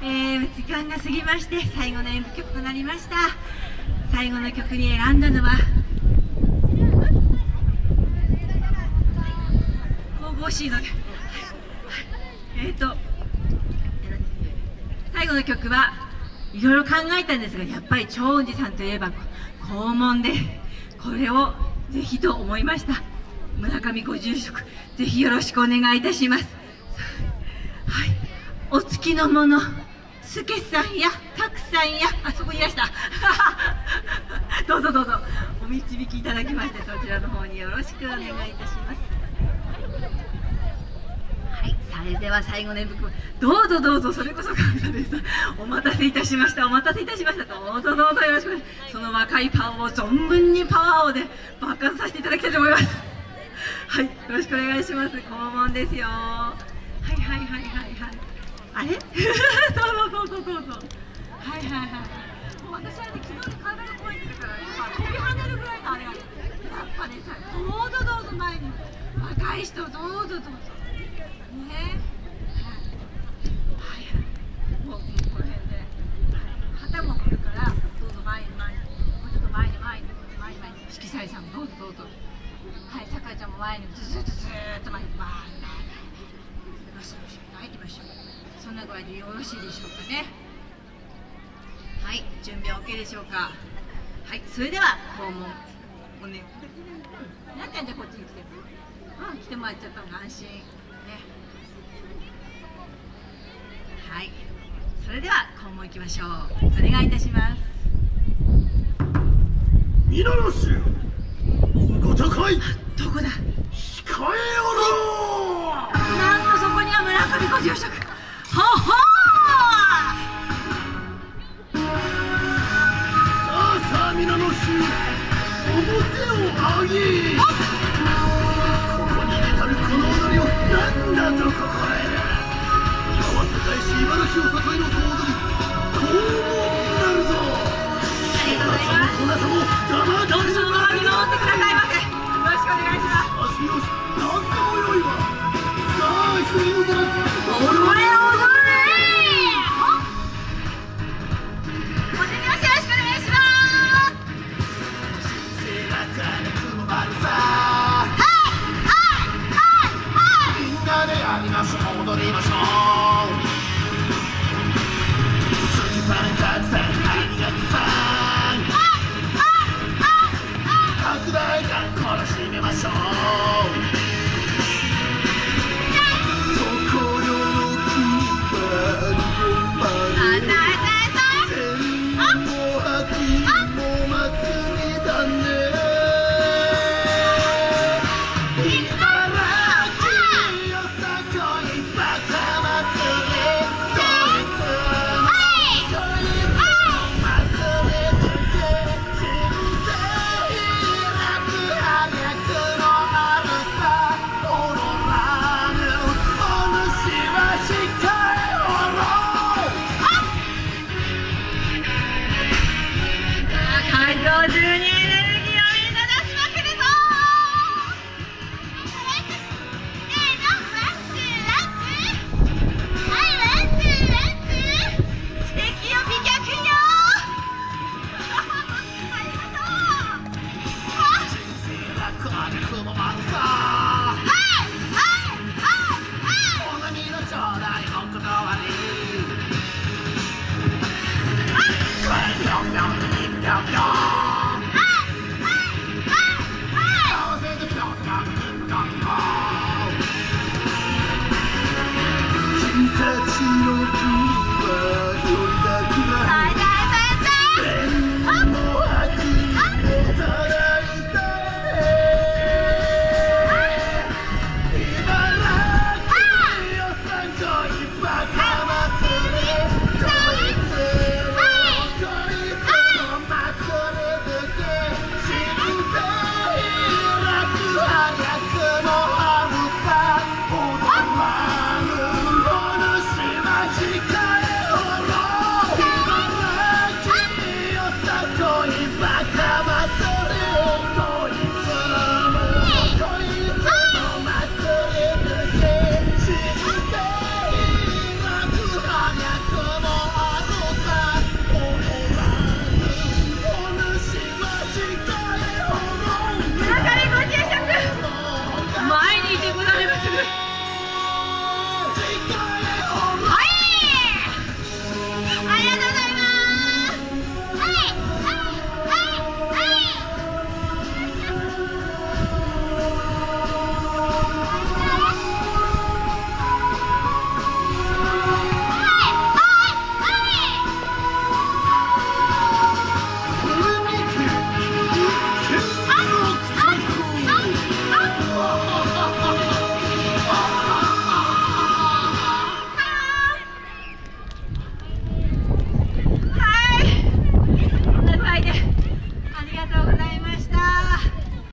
時間が過ぎまして最後の演舞曲となりました。最後の曲に選んだのは神々しいので、最後の曲はいろいろ考えたんですが、やっぱり長雲寺さんといえば黄門で、これをぜひと思いました。村上ご住職、ぜひよろしくお願いいたします。はい、お付きの者、助さんや拓さんや、あそこにいらしたどうぞどうぞお導きいただきまして、そちらの方によろしくお願いいたします。はい、それでは最後の演舞、どうぞどうぞ、それこそ感謝です。お待たせいたしました、お待たせいたしました。どうぞどうぞよろしくお願いします。その若いパワーを存分にパワーをで爆発させていただきたいと思います。はい、よろしくお願いします。肛門ですよ。はいはいはいはいはい。あれ？どうぞどうぞどうぞ。はいはいはい。もう私はね、昨日で体が壊れてるから、今飛び跳ねるぐらいのあれが、やっぱね、どうぞどうぞ前に、若い人どうぞどうぞ。ね。はい。もうこの辺で、旗も来るから、どうぞ前に前に、もうちょっと前に前に前に、色彩さんどうぞどうぞ。はい、さくらちゃんも前にずっと前にバーンよしよし、はい、行きましょう。そんな具合でよろしいでしょうかね。はい、準備は OK でしょうか。はい、それでは訪問おね、なっちゃんじゃこっちに来て、来てもらっちゃった方が安心ね。はい、それでは訪問行きましょう。お願いいたします。 皆の衆、ご茶会どこだ、 控えよろ。 なんとそこには村上ご住職。ほほー。 さあ皆の衆、表を上げ。ここに至るこの踊りを何だと心得る。今は世界史茨城を境の総踊り、肛門なるぞ。そなたも黙ってどうぞ見守ってくださいませ。よろしくお願いします。 よしよし、何でもよいわ。さあ一人も出らず踊れ踊れ。お手拍子よろしくお願いします。 背中で雲丸さ。 はいはいはいはい。 みんなでやりましょう、踊りましょう。杉さんたくさんありがとうさん。拡大感懲らしめましょう。ぴょんぴょん